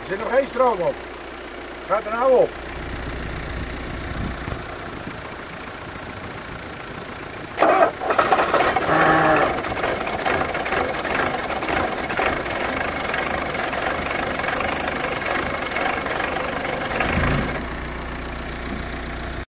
Er zit nog geen stroom op. Gaat er nou op.